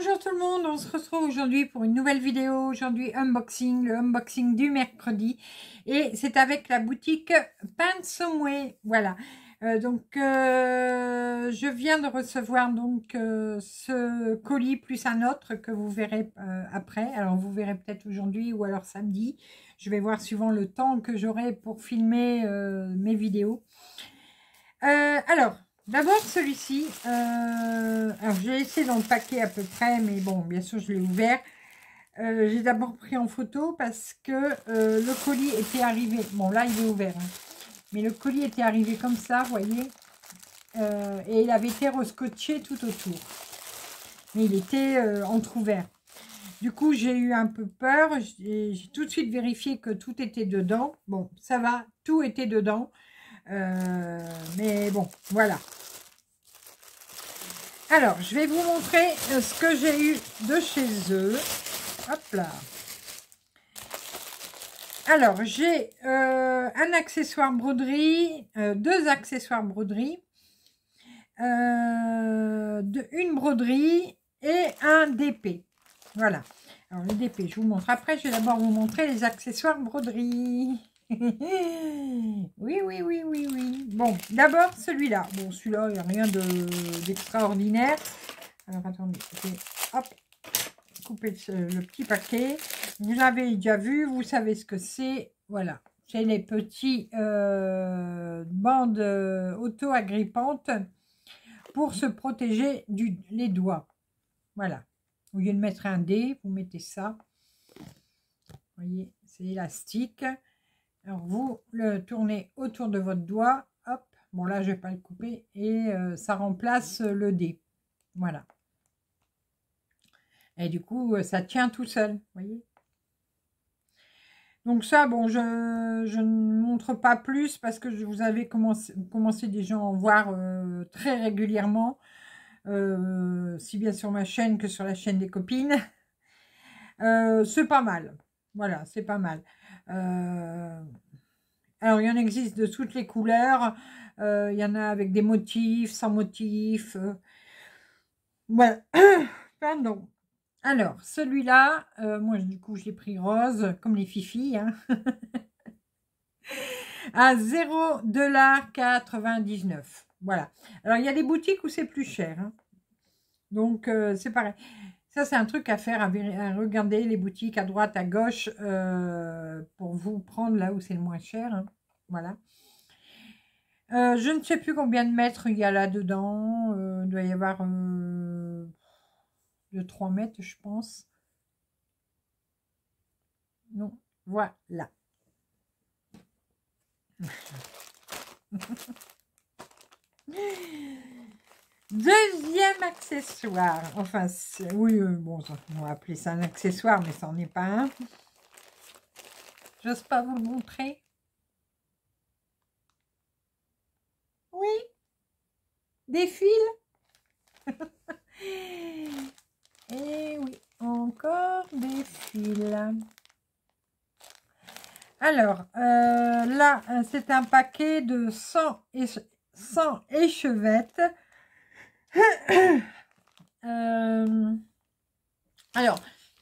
Bonjour tout le monde, on se retrouve aujourd'hui pour une nouvelle vidéo. Aujourd'hui unboxing, le unboxing du mercredi. Et c'est avec la boutique Pansomeway. Voilà. Je viens de recevoir ce colis plus un autre que vous verrez après. Alors vous verrez peut-être aujourd'hui ou alors samedi. Je vais voir suivant le temps que j'aurai pour filmer mes vidéos. D'abord celui-ci, alors j'ai laissé dans le paquet à peu près, mais bon, bien sûr je l'ai ouvert. J'ai d'abord pris en photo parce que le colis était arrivé, bon là il est ouvert, hein, mais le colis était arrivé comme ça, vous voyez, et il avait été rescotché tout autour, mais il était entrouvert. Du coup j'ai eu un peu peur, j'ai tout de suite vérifié que tout était dedans. Bon, ça va, tout était dedans. Mais bon, voilà. Alors, je vais vous montrer ce que j'ai eu de chez eux. Hop là. Alors, j'ai un accessoire broderie, deux accessoires broderie, une broderie et un DP. Voilà. Alors, le DP, je vous montre après. Je vais d'abord vous montrer les accessoires broderie. Oui. Bon, d'abord celui-là. Bon, celui-là, il n'y a rien d'extraordinaire. Alors, attendez, je vais, hop, couper le petit paquet. Vous l'avez déjà vu, vous savez ce que c'est. Voilà, c'est les petits bandes auto-agrippantes pour se protéger les doigts. Voilà. Au lieu de mettre un dé, vous mettez ça. Vous voyez, c'est élastique. Alors, vous le tournez autour de votre doigt. Hop. Bon, là, je ne vais pas le couper. Et ça remplace le dé. Voilà. Et du coup, ça tient tout seul. Vous voyez. Donc ça, bon, je ne montre pas plus parce que vous avez commencé déjà à en voir très régulièrement. Si bien sur ma chaîne que sur la chaîne des copines. C'est pas mal. Voilà, c'est pas mal. Alors, il y en existe de toutes les couleurs. Il y en a avec des motifs, sans motifs. Voilà. Pardon. Alors, celui-là, moi, du coup, je l'ai pris rose, comme les fifis. Hein. À 0,99 $. Voilà. Alors, il y a des boutiques où c'est plus cher. Hein. Donc, c'est pareil. Ça, c'est un truc à faire, à regarder les boutiques à droite, à gauche, pour vous prendre là où c'est le moins cher. Hein. Voilà. Je ne sais plus combien de mètres il y a là-dedans. Il doit y avoir de 3 mètres, je pense. Non, voilà. Deuxième accessoire. Enfin, oui, bon, on va appeler ça un accessoire, mais ça n'en est pas un. J'ose pas vous le montrer. Oui. Des fils. Et oui, encore des fils. Alors, là, c'est un paquet de 100 échevettes. Alors,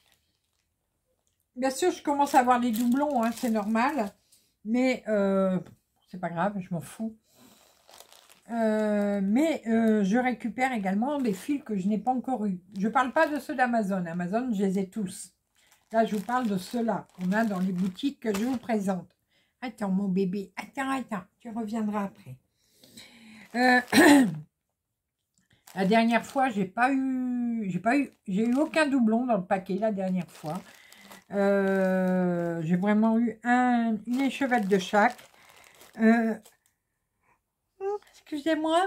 bien sûr, je commence à avoir les doublons, hein, c'est normal. Mais c'est pas grave, je m'en fous. Je récupère également des fils que je n'ai pas encore eu. Je parle pas de ceux d'Amazon. Amazon, je les ai tous. Là, je vous parle de ceux-là qu'on a dans les boutiques que je vous présente. Attends, mon bébé. Attends. Tu reviendras après. La dernière fois, j'ai eu aucun doublon dans le paquet la dernière fois. J'ai vraiment eu une échevette de chaque. Excusez-moi.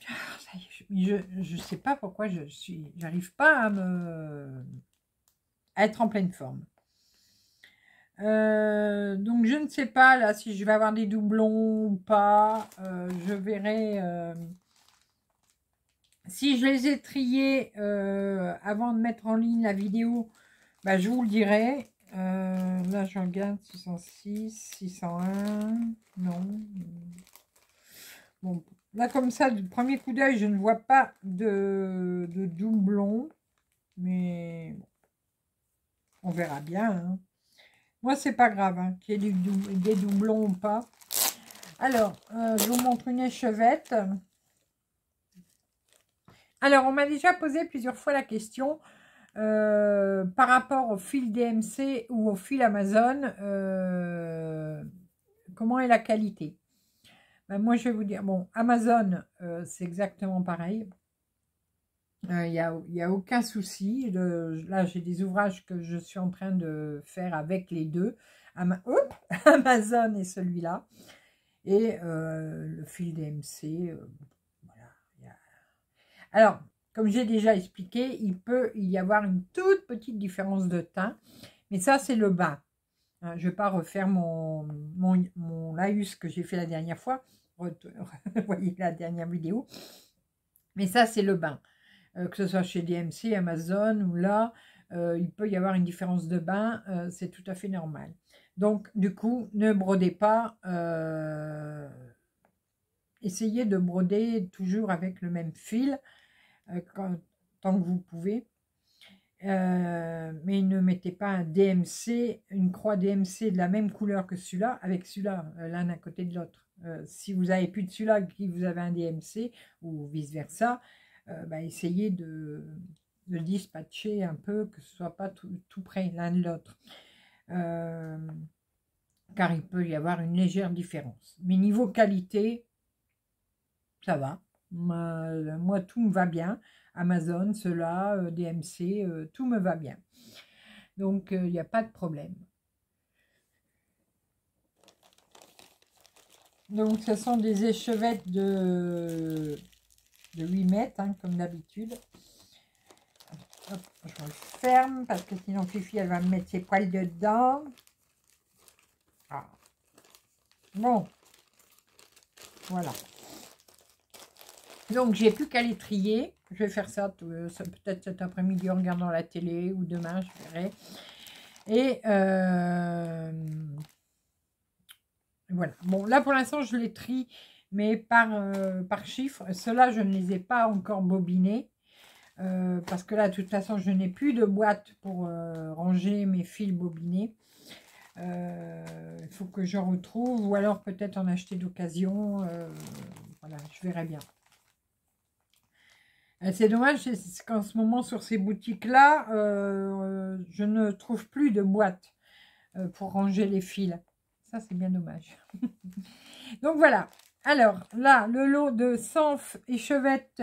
Je sais pas pourquoi j'arrive pas à être en pleine forme. Donc je ne sais pas là si je vais avoir des doublons ou pas. Je verrai si je les ai triés avant de mettre en ligne la vidéo. Bah, je vous le dirai. Là je regarde 606, 601. Non. Bon, là comme ça du premier coup d'œil je ne vois pas de doublons. Mais bon, on verra bien. Hein. Moi, c'est pas grave hein, qu'il y ait des doublons ou pas. Alors, je vous montre une échevette. Alors, on m'a déjà posé plusieurs fois la question par rapport au fil DMC ou au fil Amazon, comment est la qualité? Ben, moi, je vais vous dire, bon, Amazon, c'est exactement pareil. Il n'y a aucun souci. Là, j'ai des ouvrages que je suis en train de faire avec les deux. Amazon et celui-là. Et le fil DMC, voilà. Alors, comme j'ai déjà expliqué, il peut y avoir une toute petite différence de teint. Mais ça, c'est le bain. Je ne vais pas refaire mon laïus que j'ai fait la dernière fois. Vous voyez la dernière vidéo. Mais ça, c'est le bain. Que ce soit chez DMC, Amazon ou là, il peut y avoir une différence de bain. C'est tout à fait normal. Donc, du coup, ne brodez pas. Essayez de broder toujours avec le même fil tant que vous pouvez. Mais ne mettez pas un DMC, une croix DMC de la même couleur que celui-là, avec celui-là, l'un à côté de l'autre. Si vous n'avez plus de celui-là qui vous avez un DMC, ou vice-versa, essayez de dispatcher un peu, que ce ne soit pas tout près l'un de l'autre. Car il peut y avoir une légère différence. Mais niveau qualité, ça va. Moi, tout me va bien. Amazon, cela, DMC, tout me va bien. Donc, il n'y a pas de problème. Donc, ce sont des échevettes de 8 mètres, hein, comme d'habitude. Je le ferme, parce que sinon, Fifi, elle va me mettre ses poils dedans. Ah. Bon. Voilà. Donc, j'ai plus qu'à les trier. Je vais faire ça peut-être cet après-midi en regardant la télé ou demain, je verrai. Et voilà. Bon, là, pour l'instant, je les trie, mais par chiffre. Ceux-là, je ne les ai pas encore bobinés. Parce que là, de toute façon, je n'ai plus de boîte pour ranger mes fils bobinés. Il faut que je retrouve, ou alors peut-être en acheter d'occasion. Voilà, je verrai bien. C'est dommage qu'en ce moment, sur ces boutiques-là, je ne trouve plus de boîte pour ranger les fils. Ça, c'est bien dommage. Donc, voilà. Alors, là, le lot de 100 échevettes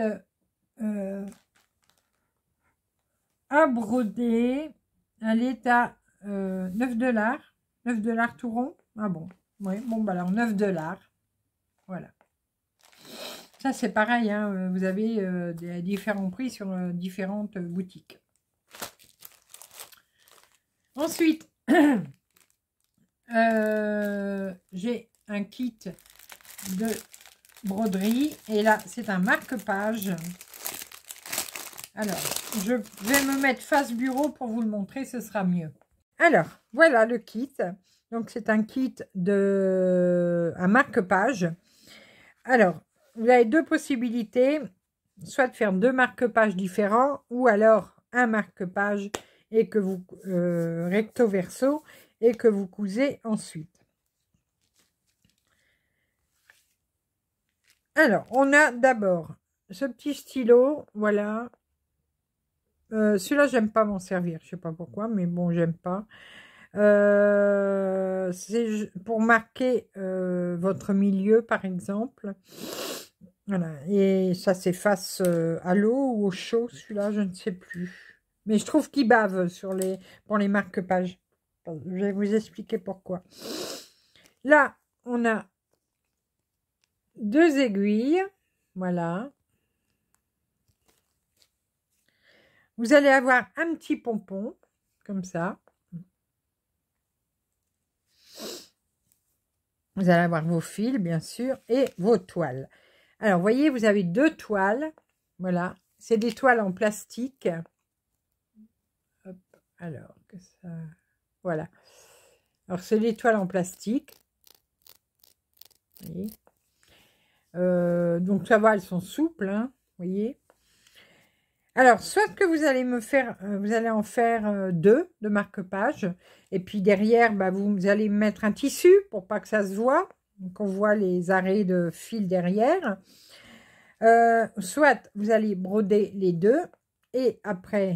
à broder, elle est à 9 $. 9 $ tout rond. Ah bon. Oui, bon, bah alors 9 $. Voilà. Ça, c'est pareil, hein, vous avez des différents prix sur différentes boutiques. Ensuite, j'ai un kit de broderie. Et là, c'est un marque-page. Alors, je vais me mettre face bureau pour vous le montrer, ce sera mieux. Alors, voilà le kit. Donc, c'est un kit un marque-page. Alors, vous avez deux possibilités, soit de faire deux marque-pages différents, ou alors un marque-page et que vous recto verso et que vous cousez ensuite. Alors, on a d'abord ce petit stylo, voilà. Celui-là, j'aime pas m'en servir, je sais pas pourquoi, mais bon, j'aime pas. C'est pour marquer votre milieu, par exemple. Voilà, et ça s'efface à l'eau ou au chaud, celui-là, je ne sais plus. Mais je trouve qu'il bave pour les marque-pages. Je vais vous expliquer pourquoi. Là, on a deux aiguilles. Voilà. Vous allez avoir un petit pompon, comme ça. Vous allez avoir vos fils, bien sûr, et vos toiles. Alors, vous voyez, vous avez deux toiles. Voilà. C'est des toiles en plastique. Hop. Alors, que ça... Voilà. Alors, c'est des toiles en plastique. Vous voyez. Donc, ça va, elles sont souples. Hein, vous voyez. Alors, soit que vous allez me faire, vous allez en faire deux de marque-page, et puis derrière, bah, vous allez mettre un tissu pour pas que ça se voit, qu'on voit les arrêts de fil derrière. Soit vous allez broder les deux, et après,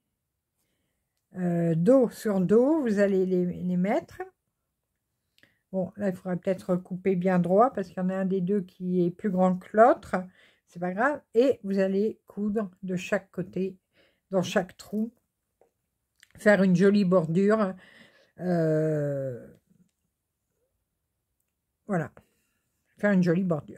dos sur dos, vous allez les mettre. Bon, là, il faudra peut-être couper bien droit, parce qu'il y en a un des deux qui est plus grand que l'autre. C'est pas grave. Et vous allez coudre de chaque côté, dans chaque trou, faire une jolie bordure. Voilà, faire une jolie bordure.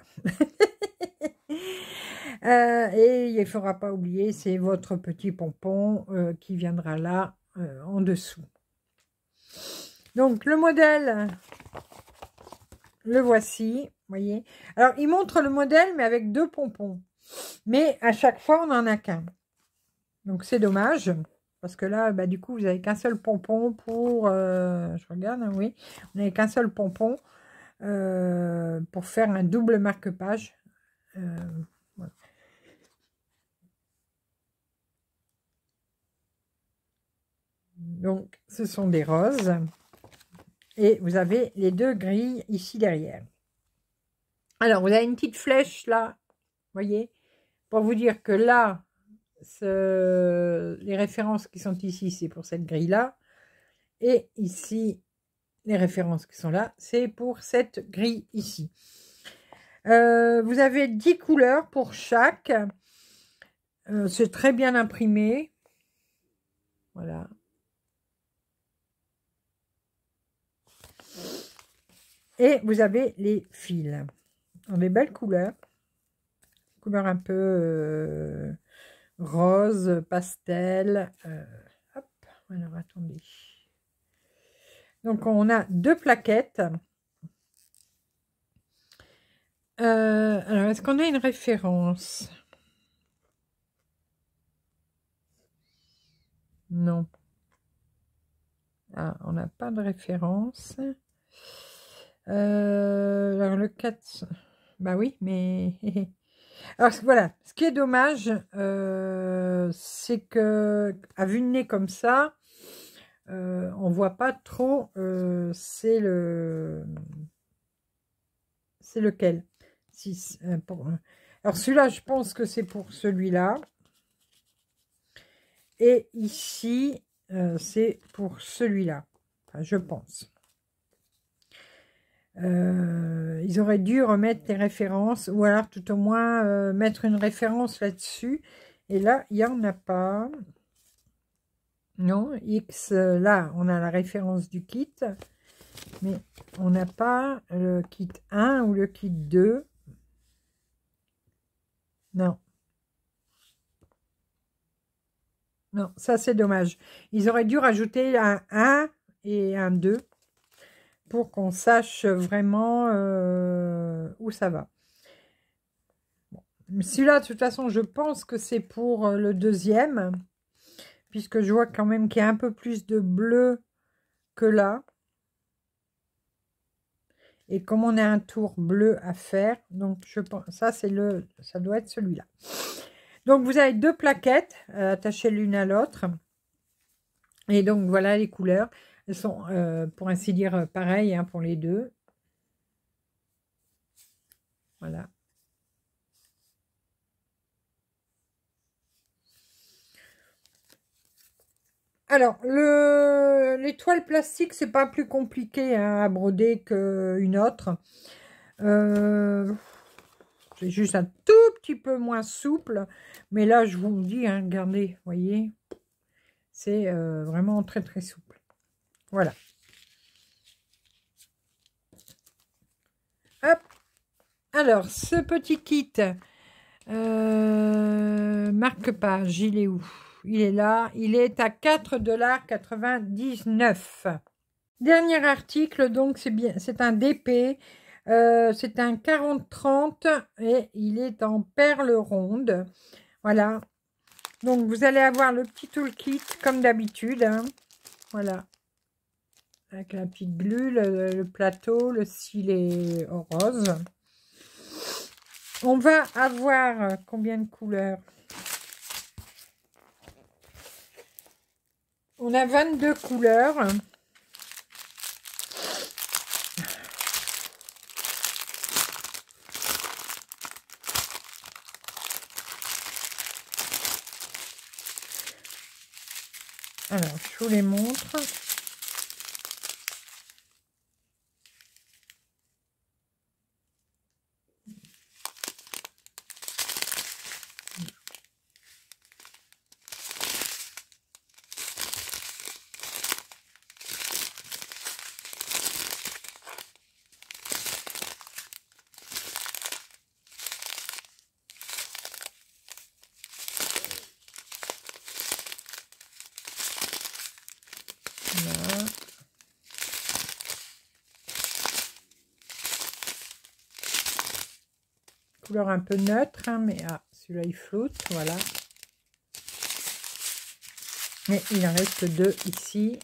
Et il ne faudra pas oublier, c'est votre petit pompon qui viendra là en dessous. Donc le modèle, le voici, voyez. Alors il montre le modèle mais avec deux pompons, mais à chaque fois on n'en a qu'un. Donc c'est dommage parce que là, bah, du coup vous n'avez qu'un seul pompon pour, je regarde, hein, oui, vous n'avez qu'un seul pompon pour faire un double marque-page. Voilà. Donc, ce sont des roses. Et vous avez les deux grilles ici derrière. Alors, vous avez une petite flèche là, voyez, pour vous dire que là, les références qui sont ici, c'est pour cette grille-là. Et ici, les références qui sont là, c'est pour cette grille ici. Vous avez 10 couleurs pour chaque. C'est très bien imprimé. Voilà. Et vous avez les fils. Dans des belles couleurs. Couleurs un peu rose, pastel. Hop, alors attendez. Donc on a deux plaquettes. Alors est-ce qu'on a une référence? Non. Ah, on n'a pas de référence. Alors le 4, bah oui, mais alors voilà, ce qui est dommage, c'est que à vue de nez comme ça, on voit pas trop. C'est lequel. Si, alors celui-là, je pense que c'est pour celui-là. Et ici, c'est pour celui-là. Enfin, je pense. Ils auraient dû remettre des références ou alors tout au moins mettre une référence là-dessus. Et là, il n'y en a pas. Non, X, là, on a la référence du kit. Mais on n'a pas le kit 1 ou le kit 2. Non. Non, ça c'est dommage. Ils auraient dû rajouter un 1 et un 2. Pour qu'on sache vraiment où ça va. Bon. Celui-là, de toute façon, je pense que c'est pour le deuxième, puisque je vois quand même qu'il y a un peu plus de bleu que là. Et comme on a un tour bleu à faire, donc je pense ça doit être celui-là. Donc vous avez deux plaquettes attachées l'une à l'autre. Et donc voilà les couleurs. Elles sont, pour ainsi dire, pareilles hein, pour les deux. Voilà. Alors, l'étoile plastique, c'est pas plus compliqué hein, à broder qu'une autre. C'est juste un tout petit peu moins souple. Mais là, je vous le dis, hein, regardez, voyez. C'est vraiment très très souple. Voilà. Hop. Alors, ce petit kit, marque-page, il est où? Il est là. Il est à 4,99 $. Dernier article, donc c'est un DP. C'est un 40-30 et il est en perles rondes. Voilà. Donc, vous allez avoir le petit toolkit comme d'habitude. Hein. Voilà. Avec la petite glu, le plateau, le stylet rose. On va avoir combien de couleurs? On a 22 couleurs. Alors, je vous les montre. Voilà. Couleur un peu neutre, hein, mais celui-là il flotte, voilà. Mais il en reste 2 ici.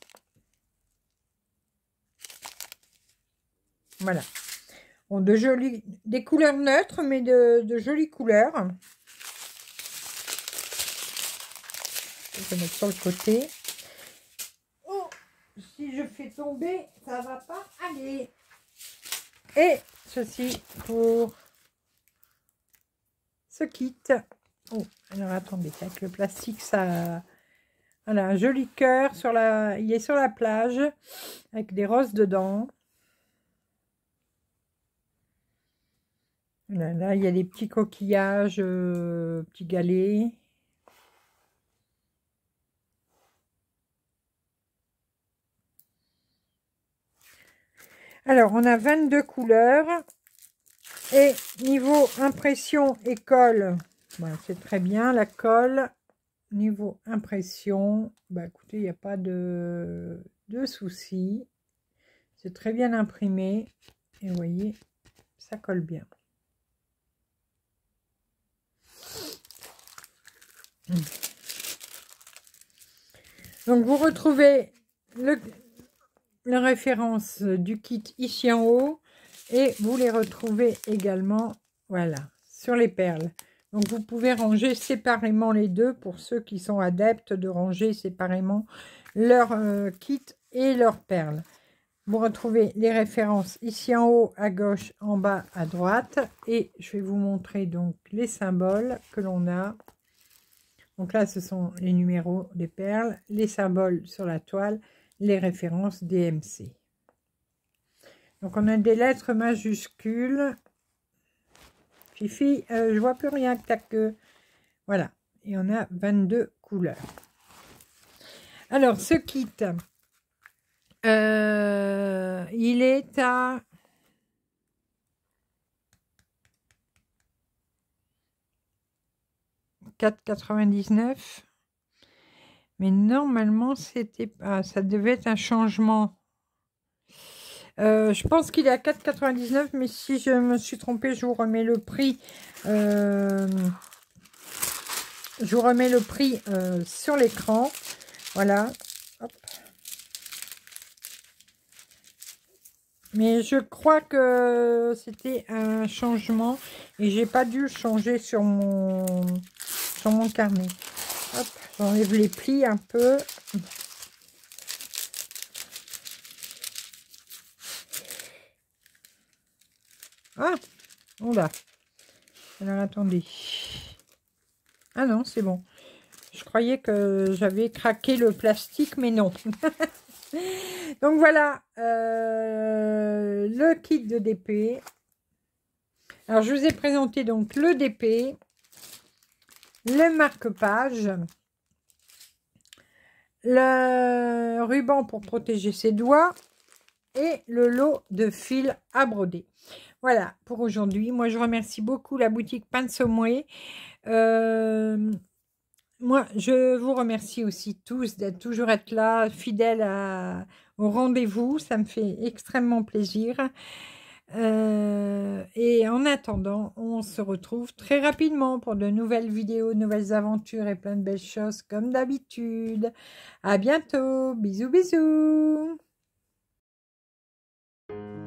Voilà. Bon, des couleurs neutres, mais de jolies couleurs. Je vais mettre sur le côté. Oh, si je fais tomber, ça va pas aller. Et ceci pour ce kit. Oh, alors attendez, avec le plastique, ça... Voilà, un joli cœur sur la... Il est sur la plage, avec des roses dedans. Là, il y a des petits coquillages, petits galets. Alors, on a 22 couleurs. Et niveau impression et colle, ben, c'est très bien. La colle, niveau impression, ben, écoutez, il n'y a pas de souci. C'est très bien imprimé. Et vous voyez, ça colle bien. Donc, vous retrouvez la référence du kit ici en haut. Et vous les retrouvez également, voilà, sur les perles. Donc, vous pouvez ranger séparément les deux pour ceux qui sont adeptes de ranger séparément leur kit et leurs perles. Vous retrouvez les références ici en haut, à gauche, en bas, à droite. Et je vais vous montrer donc les symboles que l'on a. Donc là, ce sont les numéros des perles, les symboles sur la toile, les références DMC. Donc, on a des lettres majuscules. Fifi, je vois plus rien que ta queue. Voilà. Et on a 22 couleurs. Alors, ce kit, il est à... $4,99. Mais normalement, c'était pas... ça devait être un changement. Je pense qu'il est à 4,99, mais si je me suis trompée, je vous remets le prix. Je vous remets le prix sur l'écran. Voilà. Hop. Mais je crois que c'était un changement et j'ai pas dû changer sur mon carnet. Hop, j'enlève les plis un peu. Ah, oula. Alors, attendez. Ah non, c'est bon. Je croyais que j'avais craqué le plastique, mais non. Donc, voilà. Le kit de DP. Alors, je vous ai présenté donc le DP. Le marque-page. Le ruban pour protéger ses doigts. Et le lot de fil à broder. Voilà pour aujourd'hui. Moi, je remercie beaucoup la boutique Pansomwe. Moi, je vous remercie aussi tous d'être toujours là, fidèles au rendez-vous. Ça me fait extrêmement plaisir. Et en attendant, on se retrouve très rapidement pour de nouvelles vidéos, nouvelles aventures et plein de belles choses comme d'habitude. À bientôt. Bisous, bisous.